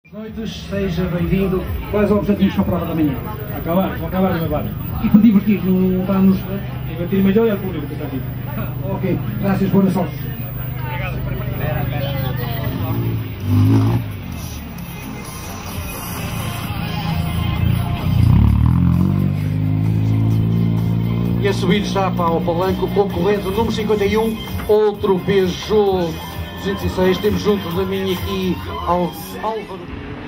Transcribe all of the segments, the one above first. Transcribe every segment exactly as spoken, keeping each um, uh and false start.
Boas noites, seja bem-vindo. Quais objetivos para a prova da manhã? Acabar, vou acabar de levar. E por divertir, não estamos... Divertir melhor e ao público que está aqui. Ok, graças, boa sorte. E a subir já para o palanque o concorrente número cinquenta e um, outro Peugeot duzentos e seis. Temos junto da minha aqui Álvaro.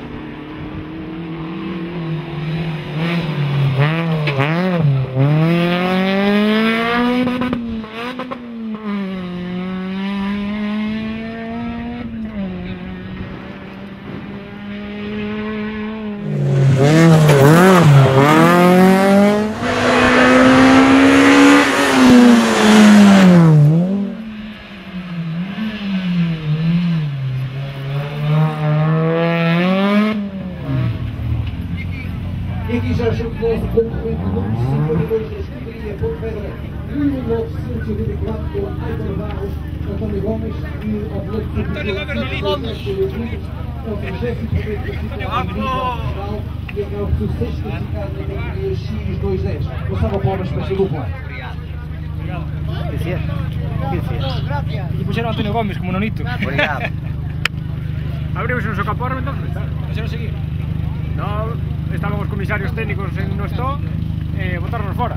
E aqui já junto do nosso concorrente número cinquenta e dois da escuderia Pontevedra, mil novecentos e oitenta e quatro, com Aitor Barros, António Gomes e ao piloto António Gomes, o trigésimo primeiro classificado nacional e acaba por ser o sexto classificado na categoria X duzentos e dez. Gustavo Palmas para esta dupla. Obrigado. Gracias. Gracias. Y pusieron a Antonio Gómez como nonito. Obrigado. Abrimos un socaporro entonces, deixaron seguir. No, estábamos comisarios técnicos en no esto, eh, botarnos fora.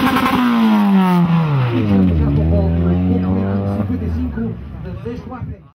cinquenta e cinco, dez quatro.